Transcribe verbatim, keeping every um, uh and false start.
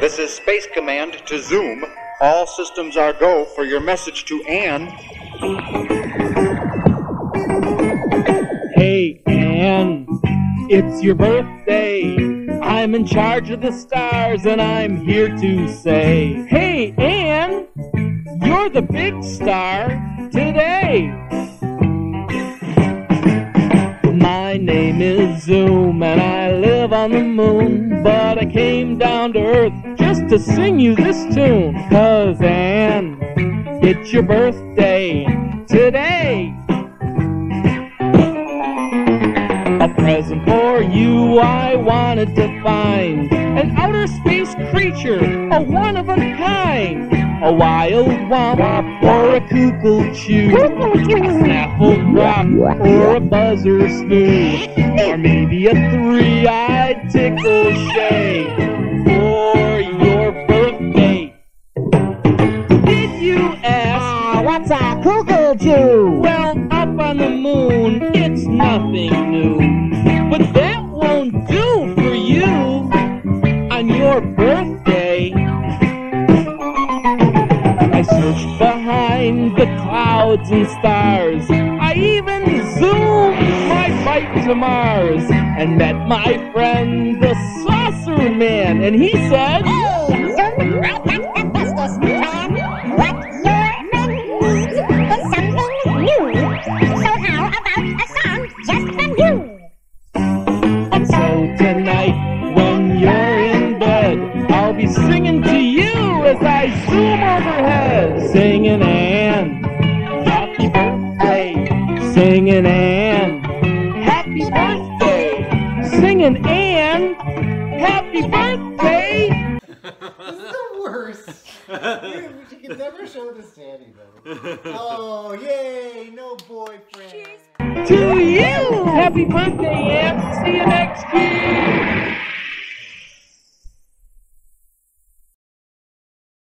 This is Space Command to Zoom. All systems are go for your message to Ann. Hey, Ann, it's your birthday. I'm in charge of the stars, and I'm here to say, hey, Ann, you're the big star today. My name is Zoom, and I live on the moon, but I came down to Earth just to sing you this tune. 'Cause, Ann, it's your birthday today. A present for you I wanted to find, an outer space creature, a one of a kind, a wild womp or a kukul chew, a snaffle rock or a buzzer smooth, or maybe a three-eyed tickle shay for your birthday. Did you ask, what's a kukul chew? Well, up on the moon, it's nothing new. But that won't do for you on your birthday. I searched behind the clouds and stars. I even zoomed my flight to Mars and met my friend the Saucer Man, and he said, hey, Zoom, I got the business plan. What you're men need is something new. So how about a song just from you? And so tonight, when you're in bed, I'll be singing to you as I zoom overhead, singing Ann, happy birthday, singing Ann, happy birthday, singing Ann, happy birthday. This is the worst. You, you can never show this to anybody. Oh, yay, no boyfriend. To you, happy birthday, Ann. See you next year.